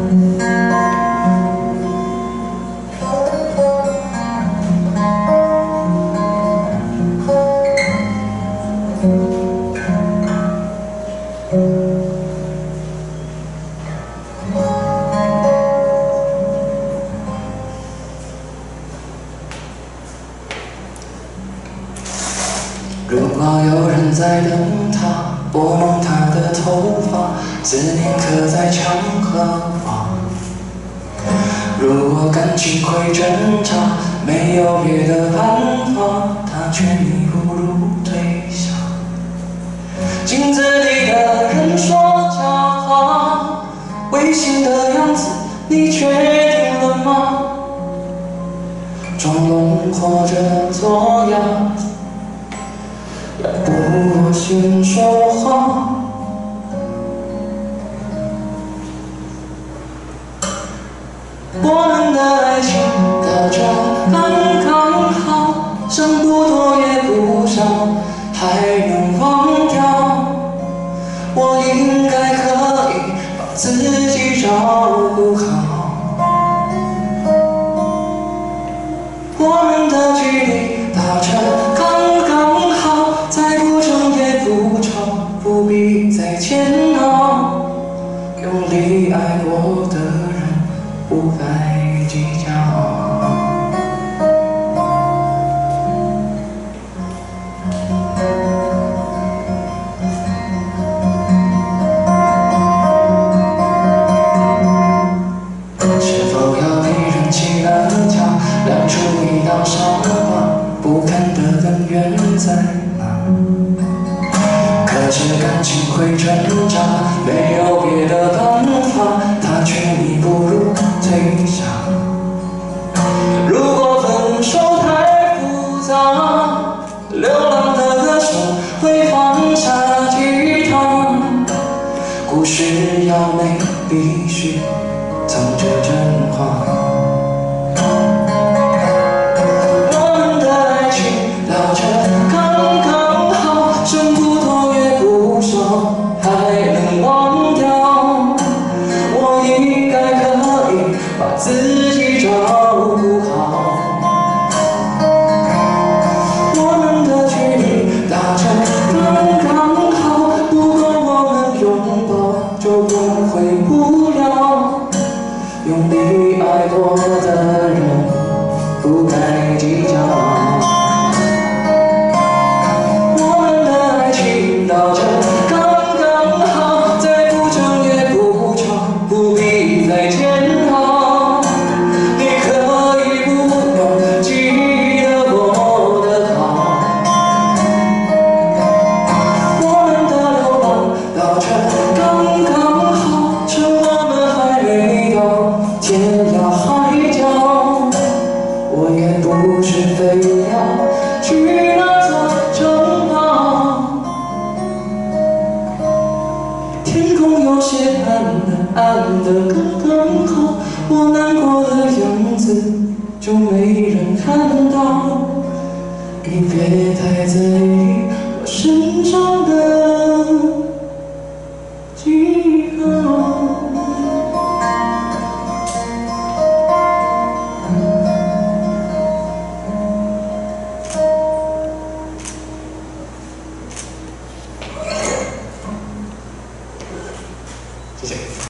如果有人在等他，拨弄他的头发，思念刻在墙和瓦。如果感情会挣扎，没有别的办法，他劝你不如退下。镜子里的人说假话，违心的样子，你确定了吗？装聋或者做哑，要不我先说话。我们的爱情到这刚刚好，剩不多也不少，还能忘掉。我应该可以把自己照顾好。我们的距离到这刚刚好，再不争也不吵，不必再煎熬。用力爱过的人不该计较。是否要你忍起了家，亮出一道伤疤，不堪的根源在哪？可是感情会挣扎，没有别的办法，他劝你不如退下。如果分手太复杂，流浪的歌手会放下吉他。故事要美，必须藏着真话。我们的爱情到这刚刚好，剩不多也不少，还能忘掉。我应该可以把自己照顾好。我们的距离到这刚刚好，如果我们拥抱，就不会无聊。用力爱过的人不该计较。我们的爱情到这刚刚好，再不争也不吵，不必再煎熬。你可以不用记得我的好。我们的流浪到这刚刚好，趁我们还没到天涯海角。我也不是非要去那座城堡。天空有些暗的，暗的刚刚好，我难过的样子就没人看到。你别太在意我身上的记号。谢谢。